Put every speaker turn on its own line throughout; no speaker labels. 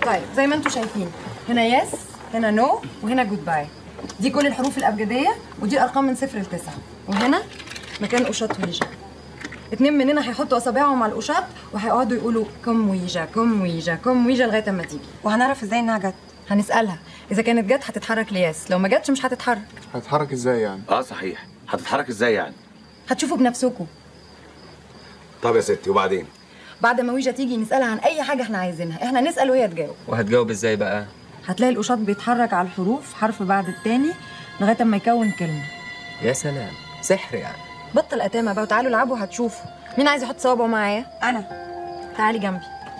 طيب زي ما انتم شايفين، هنا يس، هنا نو، وهنا جود باي. دي كل الحروف الابجديه، ودي الارقام من 0 ل 9. وهنا مكان قشاط ويجا. 2 مننا هيحطوا اصابعهم على القشاط وهيقعدوا يقولوا كم ويجا كم ويجا كم ويجا لغايه اما تيجي.
وهنعرف ازاي انها جت؟
هنسالها، اذا كانت جت هتتحرك لياس، لو ما جتش مش هتتحرك.
هتتحرك ازاي يعني؟
صحيح، هتتحرك ازاي يعني؟
هتشوفوا بنفسكم.
طب يا ستي وبعدين؟
بعد ما ويجا تيجي نسالها عن اي حاجه احنا عايزينها، احنا نسال وهي تجاوب.
وهتجاوب ازاي بقى؟
هتلاقي القشاط بيتحرك على الحروف حرف بعد التاني لغايه اما يكون كلمه.
يا سلام، سحر يعني.
بطل اتامه بقى وتعالوا العبوا هتشوفوا. مين عايز يحط صوابعه معايا؟
انا.
تعالي جنبي.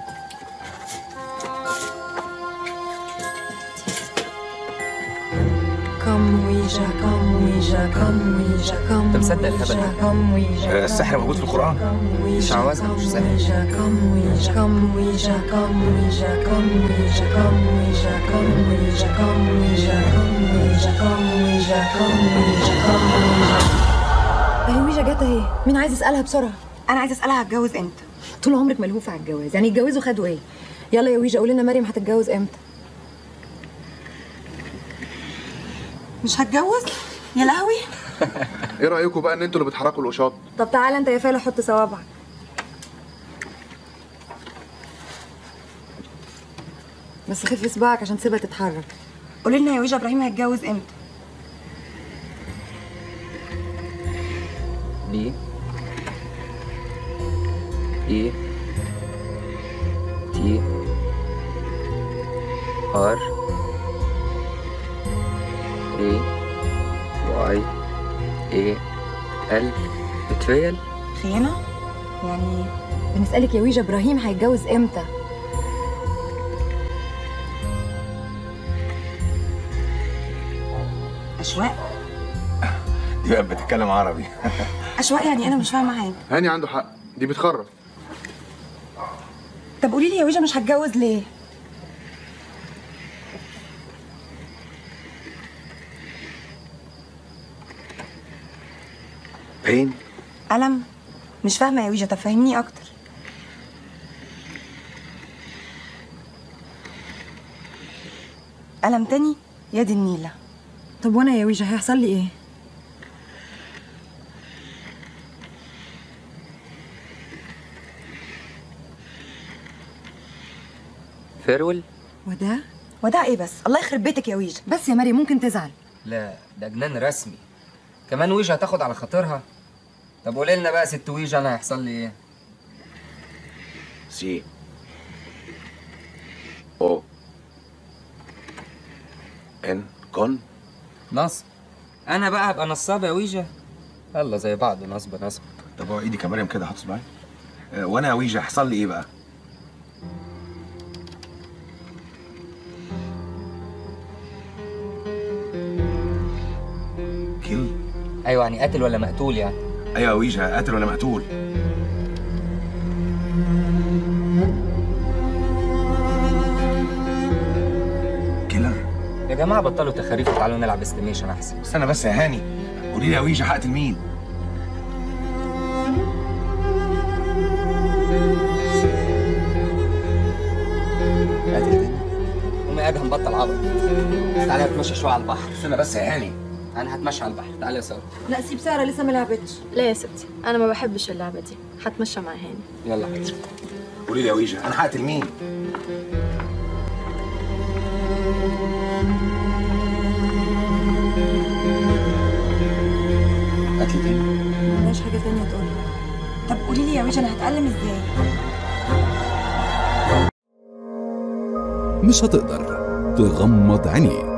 كم ويجا كم ويجا كم ويجا كم.
انت مصدق الهبل ده؟
كم ويجا.
السحر موجود في القرآن.
شعوذة مش سحر.
كم ويجا كم ويجا كم ويجا كم ويجا كم ويجا كم ويجا كم ويجا كم ويجا كم ويجا كم ويجا كم ويجا. اهي ويجا جت اهي. مين عايز يسالها بسرعه؟
انا عايزه اسالها هتجوز امتى؟
طول عمرك ملهوفه على الجواز، يعني يتجوزوا خدوا ايه؟ يلا يا ويجا قولي لنا مريم هتتجوز امتى؟
مش هتجوز؟ يا لهوي.
ايه رايكم بقى ان انتوا اللي بتحركوا القشاط؟
طب تعالى انت يا فالح حط صوابعك. بس خفي صباعك عشان تسيبها تتحرك.
قولي لنا يا ويجا ابراهيم هيتجوز امتى؟
بي اي تي ار اي واي اي ال. بتفيل؟
خيانه؟ يعني
بنسألك يا ويجا ابراهيم هيتجوز امتى؟
اشواق؟
دي بقى بتتكلم عربي.
اشواق يعني انا مش فاهمه حاجه.
هاني عنده حق، دي بتخرف.
طب قولي لي يا ويجا مش هتجوز ليه؟
فين؟
ألم؟ مش فاهمه يا ويجا، طب فهمني اكتر. ألم تاني؟ يا دي النيله.
طب وانا يا ويجا هيحصل لي ايه؟
فيرول؟
وده
ايه بس؟ الله يخرب بيتك يا ويجا.
بس يا مريم ممكن تزعل.
لا ده جنان رسمي. كمان ويجا هتاخد على خاطرها. طب قولي لنا بقى ست ويجا انا هيحصل لي ايه؟
سي او ان كون.
نصب. انا بقى هبقى نصابه يا ويجا؟ يلا زي بعض، نصب نصب.
طب هو ايدي كمريم كده حاطط صباعي. وانا يا ويجا هيحصل لي ايه بقى؟ كيل؟
ايوه يعني قاتل ولا مقتول يعني؟
ايوه يا ويجا، قاتل ولا مقتول؟ كيلر؟
يا جماعه بطلوا تخاريف وتعالوا نلعب استيميشن احسن.
استنى بس يا هاني، قولي لي يا ويجا هقتل مين؟
قاتل تاني؟ قومي يا ادهم بطل عبط. تعالى نتمشى شويه على البحر.
استنى بس يا هاني.
انا هتمشى على البحر، تعالى يا ساره.
لا سيب ساره لسه ما لعبتش.
لا يا ستي، انا ما بحبش اللعبه دي، هتمشى مع هاني.
يلا.
قولي لي يا ويجا انا هقتل مين؟ قتل تاني؟
ملهاش حاجه تانيه تقولها.
طب قولي لي يا ويجا انا هتألم ازاي؟
مش هتقدر تغمض عينيك.